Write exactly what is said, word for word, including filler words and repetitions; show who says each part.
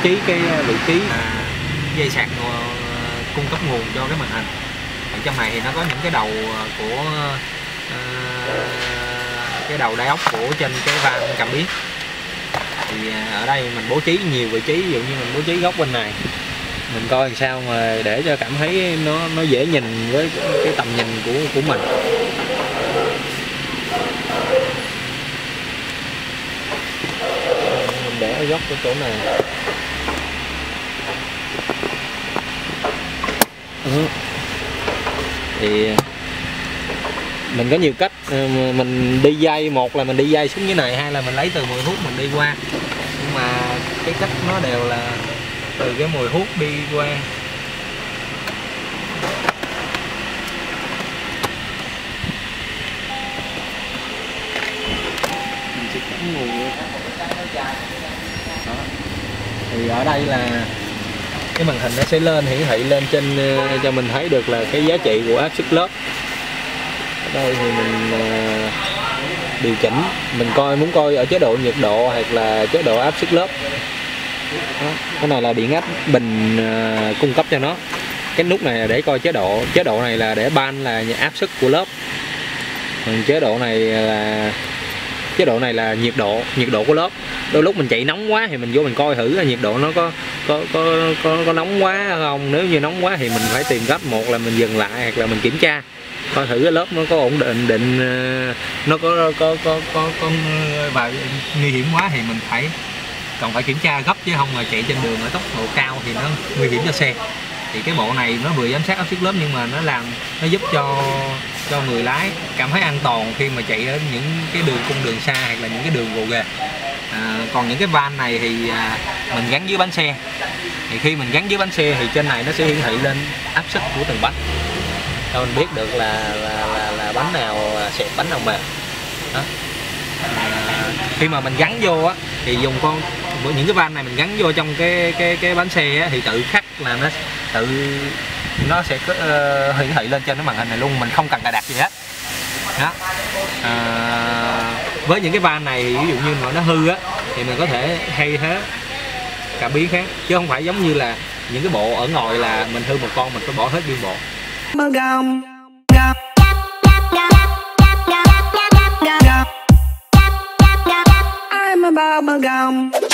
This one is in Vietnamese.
Speaker 1: trí cái vị trí à, dây sạc uh, cung cấp nguồn cho cái màn hình. Ở trong này thì nó có những cái đầu của uh, cái đầu đai ốc của trên cái van cảm biến. Thì ở đây mình bố trí nhiều vị trí, ví dụ như mình bố trí góc bên này, mình coi làm sao mà để cho cảm thấy nó nó dễ nhìn với cái tầm nhìn của của mình. Mình để ở góc cái chỗ này. Ừ. Thì mình có nhiều cách, mình đi dây, một là mình đi dây xuống dưới này, hai là mình lấy từ mùi hút mình đi qua. Nhưng mà cái cách nó đều là từ cái mùi hút đi qua. Mình sẽ cắm nguồn đó. Thì ở đây là cái màn hình nó sẽ lên hiển thị lên trên cho mình thấy được là cái giá trị của áp suất lớp. Ở đây thì mình uh, điều chỉnh, mình coi muốn coi ở chế độ nhiệt độ hoặc là chế độ áp suất lớp. Đó. Cái này là điện áp bình uh, cung cấp cho nó. Cái nút này là để coi chế độ, chế độ này là để ban là áp suất của lớp. Còn chế độ này là chế độ này là nhiệt độ, nhiệt độ của lớp. Đôi lúc mình chạy nóng quá thì mình vô mình coi thử là nhiệt độ nó có có có có, có nóng quá không. Nếu như nóng quá thì mình phải tìm cách, một là mình dừng lại hoặc là mình kiểm tra coi thử cái lớp nó có ổn định định nó có có có có có và nguy hiểm quá thì mình phải còn phải kiểm tra gấp, chứ không mà chạy trên đường ở tốc độ cao thì nó nguy hiểm cho xe. Thì cái bộ này nó vừa giám sát áp suất lớp nhưng mà nó làm nó giúp cho cho người lái cảm thấy an toàn khi mà chạy ở những cái đường cung đường xa hoặc là những cái đường gồ ghề. À, còn những cái van này thì à, mình gắn dưới bánh xe, thì khi mình gắn dưới bánh xe thì trên này nó sẽ hiển thị lên áp suất của từng bánh, cho mình biết được là là, là, là bánh nào xẹp, bánh nào mềm. Đó. À, khi mà mình gắn vô á thì dùng con những cái van này mình gắn vô trong cái cái cái bánh xe á, thì tự khắc là nó tự nó sẽ uh, hiển thị lên trên cái màn hình này luôn, mình không cần cài đặt gì hết. Đó. À, với những cái van này ví dụ như mà nó hư á thì mình có thể thay thế cảm biến khác, chứ không phải giống như là những cái bộ ở ngoài là mình hư một con mình phải bỏ hết nguyên bộ. I'm a bubblegum.